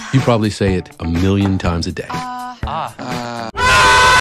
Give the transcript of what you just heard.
You probably say it a million times a day.